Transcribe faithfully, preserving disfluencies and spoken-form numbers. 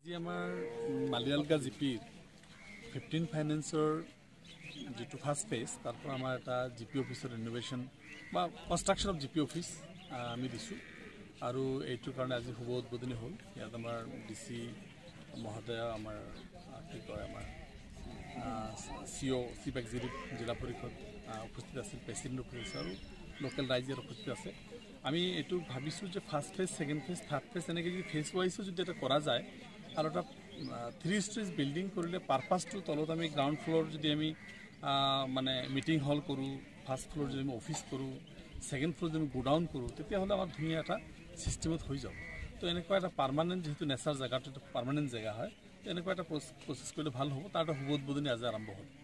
আজি আমাৰ মালিয়ালগা জিপিৰ ফিফটিন ফাইনেন্সৰ যেটো ফাৰ্ষ্ট ফেজ তাৰ পৰা আমাৰ এটা জিপি অফিচৰ ইনোভেশ্যন বা কনষ্ট্ৰাকশ্যন অফ জিপি অফিচ আমি দিছোঁ আৰু এইটোৰ কাৰণে আজি শুভ উদ্বোধনী হ'ল। ইয়াত আমাৰ ডি চি মহোদয় আমাৰ কি কয় আমাৰ চি অ' চিফ এক্সিকিউটিভ জিলা পৰিষদ উপস্থিত আছিল, প্ৰেচিডেণ্ট উপস্থিত আছে আৰু লোকেল ৰাইজৰ উপস্থিত আছে। আমি এইটো ভাবিছোঁ যে first phase, second phase, third phase এনেকৈ যদি ফেজ ৱাইজো যদি এটা কৰা যায় আৰু এটা থ্ৰী ষ্টেজ বিল্ডিং কৰিলে পাৰপাছটো তলত আমি গ্ৰাউণ্ড ফ্ল'ৰ যদি আমি মানে মিটিং হল কৰোঁ, ফাৰ্ষ্ট ফ্ল'ৰ যদি আমি অফিচ কৰোঁ, ছেকেণ্ড ফ্ল'ৰ যদি আমি গোডাউন কৰোঁ, তেতিয়াহ'লে আমাৰ ধুনীয়া এটা ছিষ্টেমত হৈ যাব। তো এনেকুৱা এটা পাৰ্মানেণ্ট যিহেতু নেচাৰ জেগাটো এটা পাৰ্মানেণ্ট জেগা হয়, তো এনেকুৱা এটা প্ৰচেছ কৰিলে ভাল হ'ব। তাৰ এটা শুভ উদ্বোধনী আজি আৰম্ভ হ'ল।